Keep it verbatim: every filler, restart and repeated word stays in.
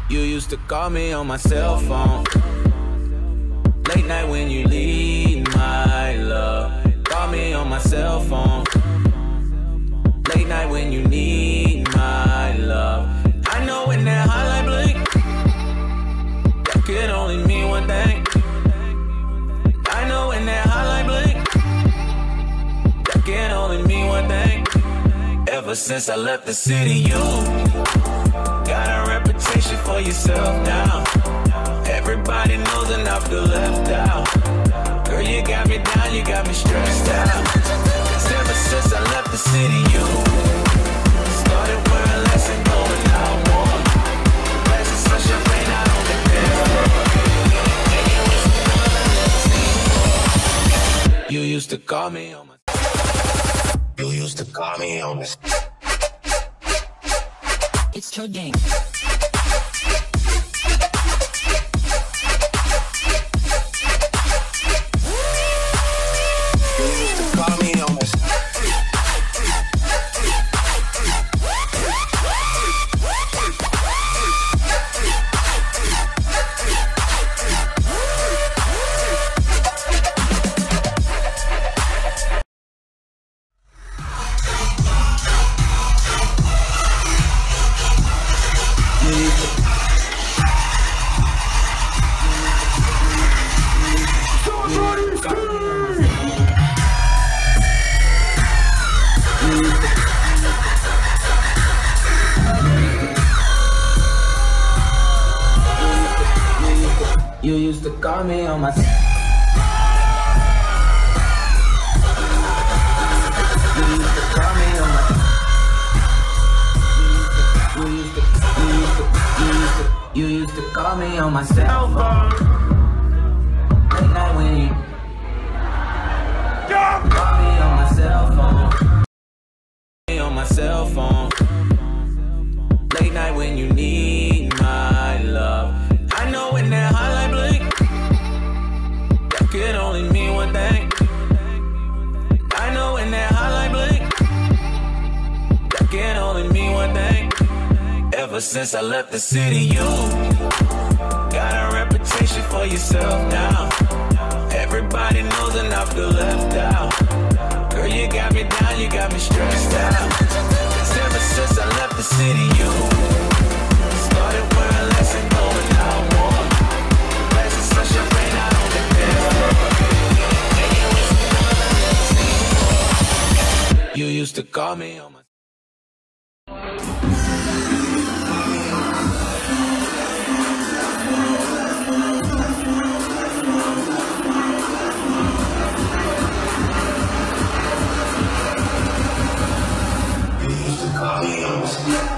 You used to call me on my cell phone. Late night when you leave, my love. Call me on my cell phone. Late night when you need my love. I know when that hotline blink, that could only mean one thing. I know when that hotline blink, that can only mean one thing. Ever since I left the city, you got a reputation for yourself now. Everybody knows and I feel left out. Girl, you got me down, you got me stressed out. Cause ever since I left the city, you started wearing less and going out more. Glasses, such a pain, I don't compare. You used to call me on my You used to call me on this. It's Chodegang. You used to call me on this. You used to call me on my You used to call me on my You used to, you used to, you used to, you used to call me on my cell phone. Late night when you call me on my cell phone. On my cell phone. Late night when you need my love. I know when that hotline blink, that could only mean one thing. I know when that hotline blink, that can only mean one thing. Ever since I left the city, you got a reputation for yourself now. Everybody knows and I feel left out. Girl, you got me down, you got me stressed out. Cause ever since I left the city, you started wearing less and going out more. Glasses, such a pain, I don't compare. You used to call me on my You used to call me on